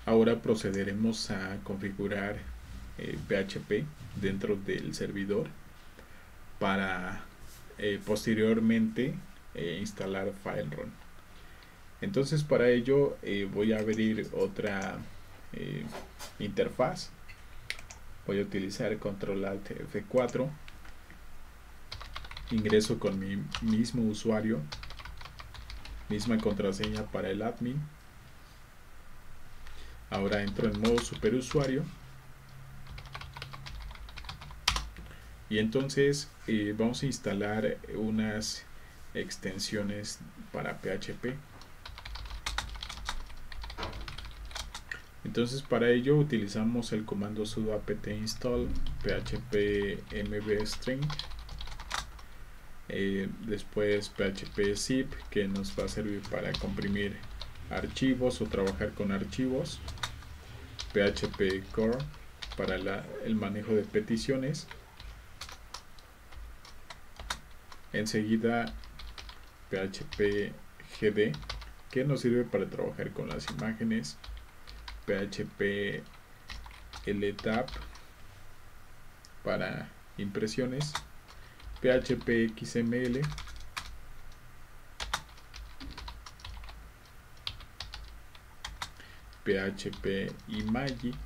Ahora procederemos a configurar PHP dentro del servidor para posteriormente instalar FileRun. Entonces para ello voy a abrir otra interfaz. Voy a utilizar Control Alt F4, ingreso con mi mismo usuario, misma contraseña para el admin. Ahora entro en modo superusuario y entonces vamos a instalar unas extensiones para PHP. Entonces para ello utilizamos el comando sudo apt install php mbstring, después php zip, que nos va a servir para comprimir archivos o trabajar con archivos, php core para el manejo de peticiones, enseguida php gd, que nos sirve para trabajar con las imágenes, php ltap para impresiones, php xml, php imagic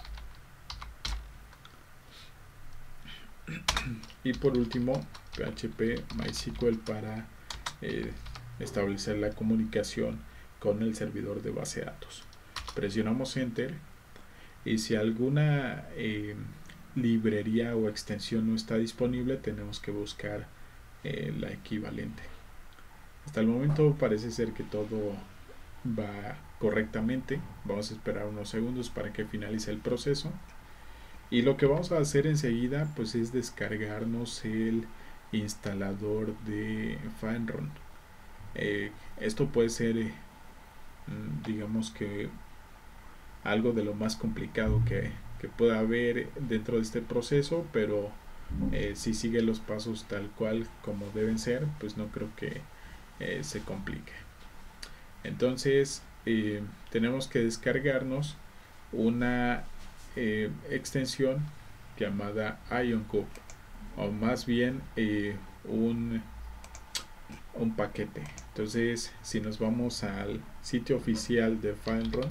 y por último php mysql para establecer la comunicación con el servidor de base de datos. Presionamos enter y si alguna librería o extensión no está disponible, tenemos que buscar la equivalente. Hasta el momento parece ser que todo va correctamente. Vamos a esperar unos segundos para que finalice el proceso y lo que vamos a hacer enseguida pues es descargarnos el instalador de FileRun. Esto puede ser digamos que algo de lo más complicado que pueda haber dentro de este proceso, pero si sigue los pasos tal cual como deben ser, pues no creo que se complique. Entonces tenemos que descargarnos una extensión llamada IonCube, o más bien un paquete. Entonces si nos vamos al sitio oficial de FileRun,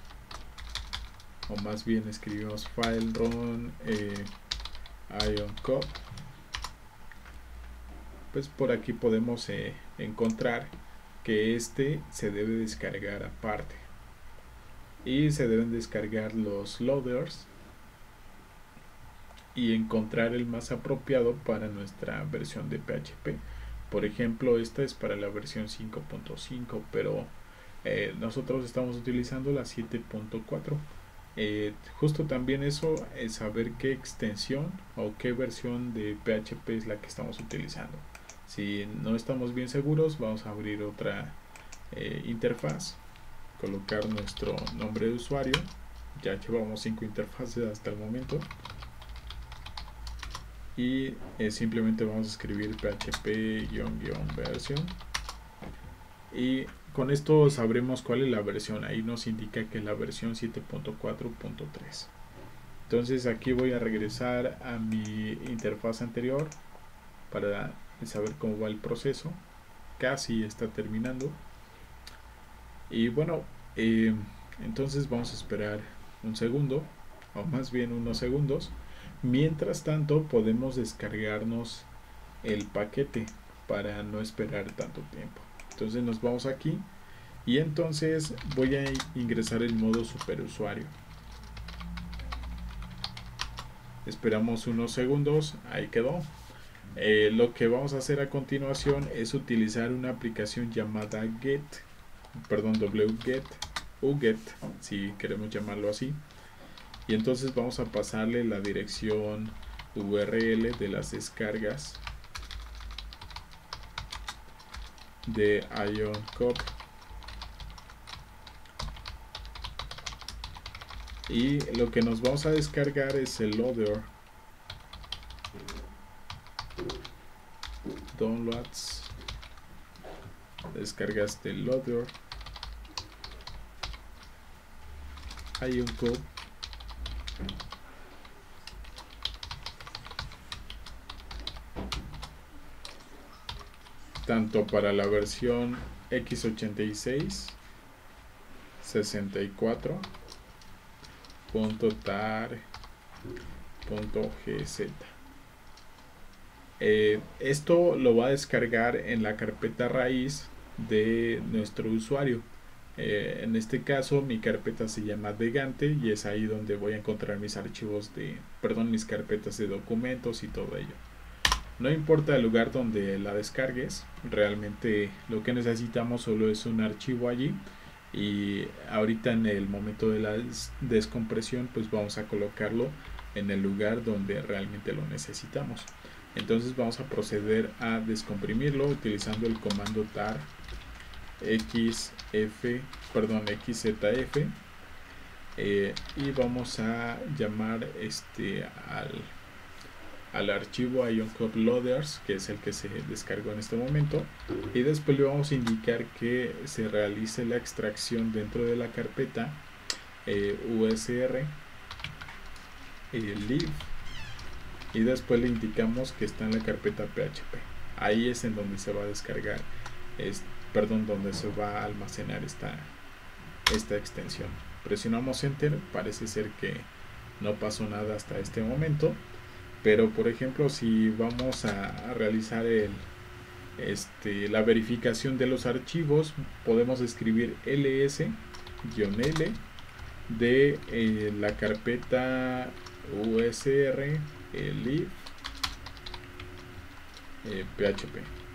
o más bien escribimos FileRun IonCube, pues por aquí podemos encontrar que este se debe descargar aparte y se deben descargar los loaders y encontrar el más apropiado para nuestra versión de PHP. Por ejemplo, esta es para la versión 5.5, pero nosotros estamos utilizando la 7.4. Justo también eso es saber qué extensión o qué versión de PHP es la que estamos utilizando. Si no estamos bien seguros, vamos a abrir otra interfaz, colocar nuestro nombre de usuario. Ya llevamos 5 interfaces hasta el momento y simplemente vamos a escribir php-version y con esto sabremos cuál es la versión. Ahí nos indica que es la versión 7.4.3. entonces aquí voy a regresar a mi interfaz anterior para saber cómo va el proceso. Casi está terminando y bueno, entonces vamos a esperar un segundo, o más bien unos segundos. Mientras tanto podemos descargarnos el paquete para no esperar tanto tiempo. Entonces nos vamos aquí y entonces voy a ingresar el modo superusuario. Esperamos unos segundos, ahí quedó. Lo que vamos a hacer a continuación es utilizar una aplicación llamada wget, uget si queremos llamarlo así, y entonces vamos a pasarle la dirección URL de las descargas de IonCube y lo que nos vamos a descargar es el loader, downloads, descargas del loader IonCube tanto para la versión x86 64.tar.gz. Esto lo va a descargar en la carpeta raíz de nuestro usuario. En este caso mi carpeta se llama Degante y es ahí donde voy a encontrar mis archivos mis carpetas de documentos y todo ello. No importa el lugar donde la descargues, realmente lo que necesitamos solo es un archivo allí, y ahorita en el momento de la descompresión pues vamos a colocarlo en el lugar donde realmente lo necesitamos. Entonces vamos a proceder a descomprimirlo utilizando el comando tar xzf, y vamos a llamar al archivo IonCube Loaders, que es el que se descargó en este momento, y después le vamos a indicar que se realice la extracción dentro de la carpeta usr lib, y después le indicamos que está en la carpeta php. Ahí es en donde se va a descargar, donde se va a almacenar esta extensión. Presionamos enter, parece ser que no pasó nada hasta este momento, pero por ejemplo si vamos a realizar la verificación de los archivos, podemos escribir ls-l de la carpeta usr lib php,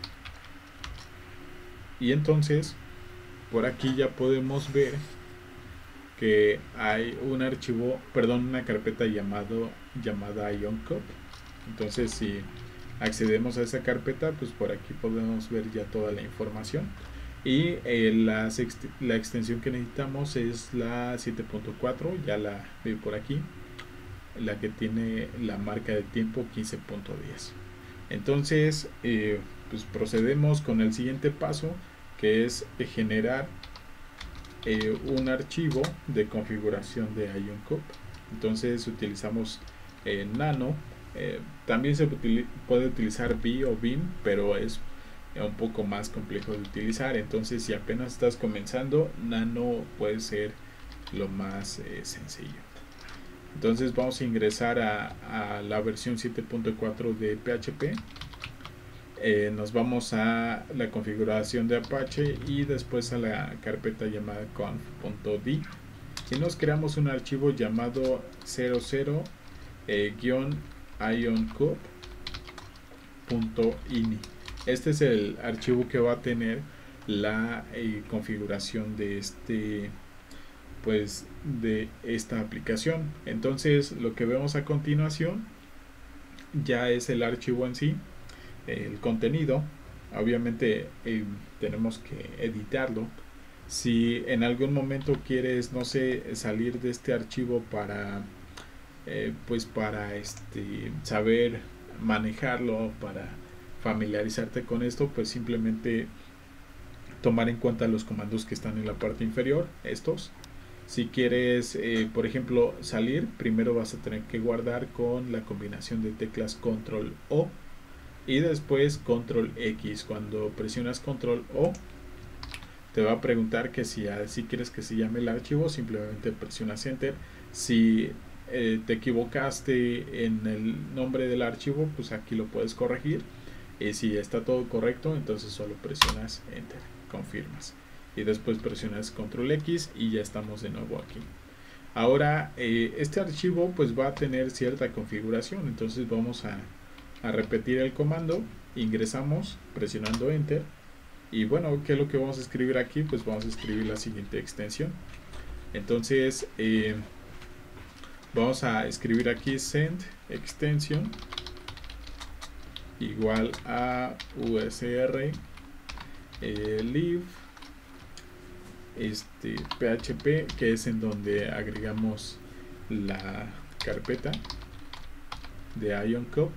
y entonces por aquí ya podemos ver que hay un archivo, una carpeta llamada IonCube. Entonces si accedemos a esa carpeta, pues por aquí podemos ver ya toda la información, y la extensión que necesitamos es la 7.4, ya la veo por aquí, la que tiene la marca de tiempo 15.10. Entonces pues procedemos con el siguiente paso, que es generar un archivo de configuración de IonCube. Entonces utilizamos nano, también se puede utilizar B o Vim, pero es un poco más complejo de utilizar. Entonces si apenas estás comenzando, nano puede ser lo más sencillo. Entonces vamos a ingresar a la versión 7.4 de PHP. Nos vamos a la configuración de Apache y después a la carpeta llamada conf.d, y nos creamos un archivo llamado 00-ioncube.ini. Este es el archivo que va a tener la configuración de de esta aplicación. Entonces lo que vemos a continuación ya es el archivo en sí, el contenido. Obviamente tenemos que editarlo. Si en algún momento quieres, no sé, salir de este archivo para saber manejarlo, para familiarizarte con esto, pues simplemente tomar en cuenta los comandos que están en la parte inferior, estos. Si quieres por ejemplo salir, primero vas a tener que guardar con la combinación de teclas control O y después control X. Cuando presionas control O te va a preguntar que si quieres que se llame el archivo, simplemente presionas enter. Si te equivocaste en el nombre del archivo, pues aquí lo puedes corregir, y si está todo correcto, entonces solo presionas enter, confirmas, y después presionas control X y ya estamos de nuevo aquí. Ahora este archivo pues va a tener cierta configuración, entonces vamos a repetir el comando. Ingresamos presionando enter, y bueno, ¿qué es lo que vamos a escribir aquí? Pues vamos a escribir la siguiente extensión. Entonces vamos a escribir aquí send extension igual a usr lib php, que es en donde agregamos la carpeta de IonCube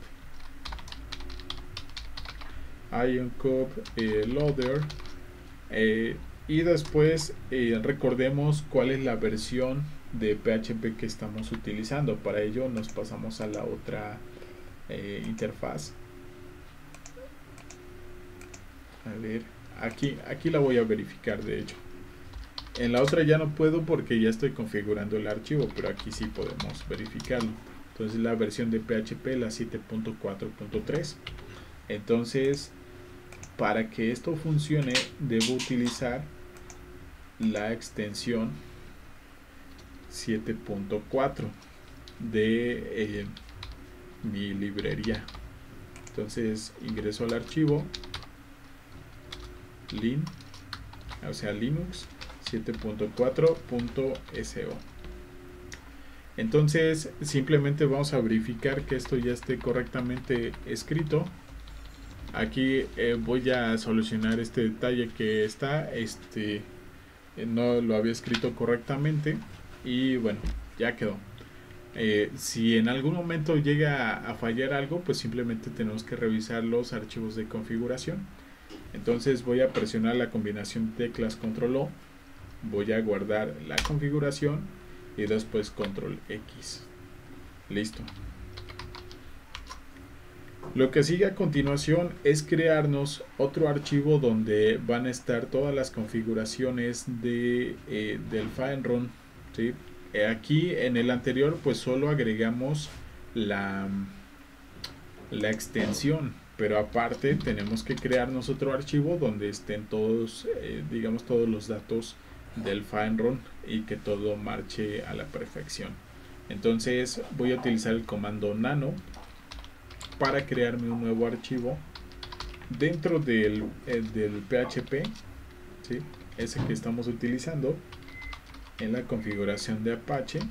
loader, y después recordemos cuál es la versión de PHP que estamos utilizando. Para ello nos pasamos a la otra interfaz. A ver, aquí la voy a verificar. De hecho, en la otra ya no puedo porque ya estoy configurando el archivo, pero aquí sí podemos verificarlo. Entonces la versión de PHP, la 7.4.3. entonces para que esto funcione debo utilizar la extensión 7.4 de mi librería. Entonces ingreso al archivo Linux 7.4.so. entonces simplemente vamos a verificar que esto ya esté correctamente escrito. Aquí voy a solucionar este detalle que está no lo había escrito correctamente y bueno, ya quedó. Si en algún momento llega a fallar algo, pues simplemente tenemos que revisar los archivos de configuración. Entonces voy a presionar la combinación de teclas Control O, voy a guardar la configuración y después Control X. Listo. Lo que sigue a continuación es crearnos otro archivo donde van a estar todas las configuraciones del FileRun, ¿sí? Aquí en el anterior pues solo agregamos la extensión, pero aparte tenemos que crearnos otro archivo donde estén todos, digamos, todos los datos del FileRun y que todo marche a la perfección. Entonces voy a utilizar el comando nano para crearme un nuevo archivo dentro del PHP, ¿sí? Ese que estamos utilizando en la configuración de Apache,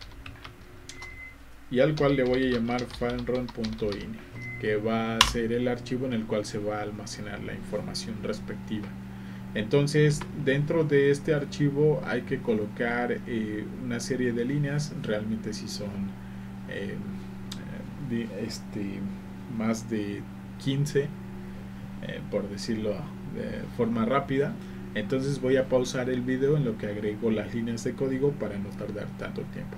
y al cual le voy a llamar filerun.ini, que va a ser el archivo en el cual se va a almacenar la información respectiva. Entonces dentro de este archivo hay que colocar una serie de líneas, realmente si son más de 15, por decirlo de forma rápida. Entonces voy a pausar el video en lo que agrego las líneas de código para no tardar tanto tiempo.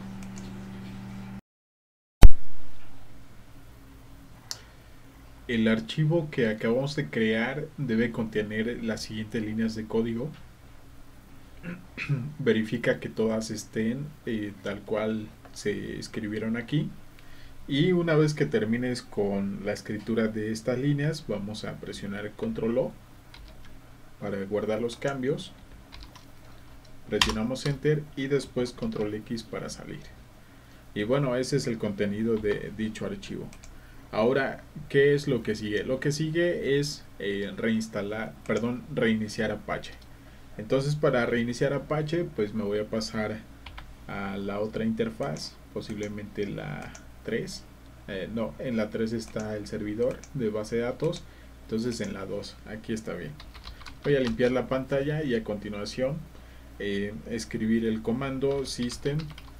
El archivo que acabamos de crear debe contener las siguientes líneas de código. Verifica que todas estén tal cual se escribieron aquí. Y una vez que termines con la escritura de estas líneas, vamos a presionar el Control O para guardar los cambios. Presionamos Enter y después Control X para salir. Y bueno, ese es el contenido de dicho archivo. Ahora, ¿qué es lo que sigue? Lo que sigue es reiniciar Apache. Entonces, para reiniciar Apache, pues me voy a pasar a la otra interfaz, posiblemente la 3. No, en la 3 está el servidor de base de datos, entonces en la 2, aquí está bien. Voy a limpiar la pantalla y a continuación escribir el comando system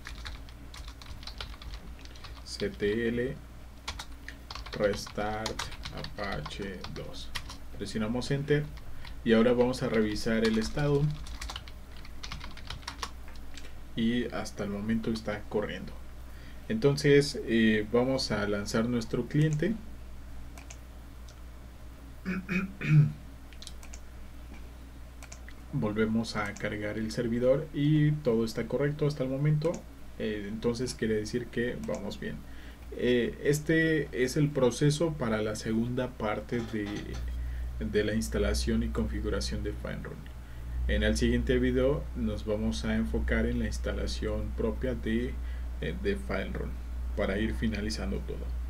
ctl restart apache 2. Presionamos enter y ahora vamos a revisar el estado y hasta el momento está corriendo. Entonces vamos a lanzar nuestro cliente. Volvemos a cargar el servidor y todo está correcto hasta el momento. Entonces quiere decir que vamos bien. Este es el proceso para la segunda parte de la instalación y configuración de FileRun. En el siguiente video nos vamos a enfocar en la instalación propia de FileRun para ir finalizando todo.